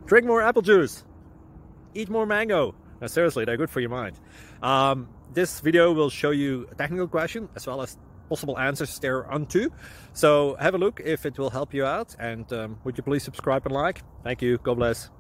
Drink more apple juice. Eat more mango. No, seriously, they're good for your mind. This video will show you a technical question as well as possible answers thereunto. So have a look if it will help you out, and would you please subscribe and like? Thank you. God bless.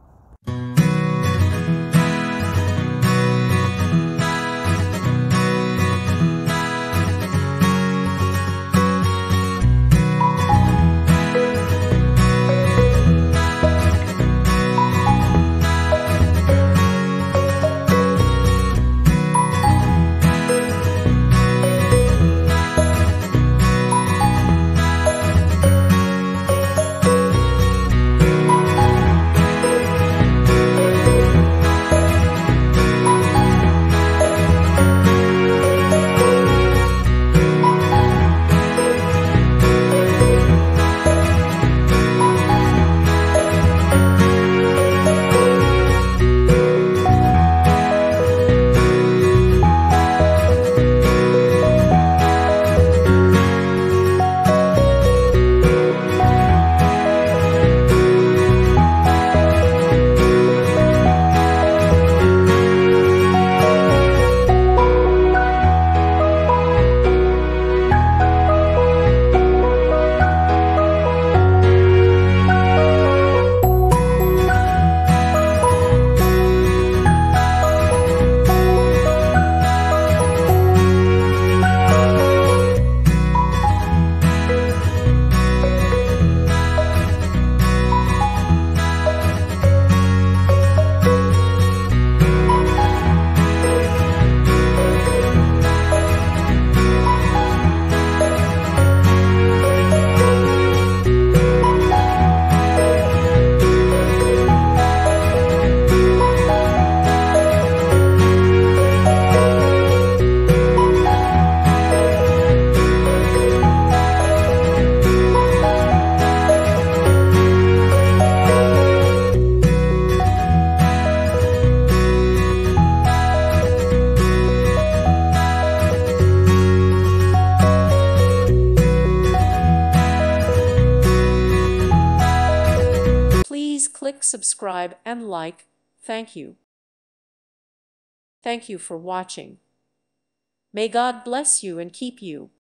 Please click subscribe and like. Thank you. Thank you for watching. May God bless you and keep you.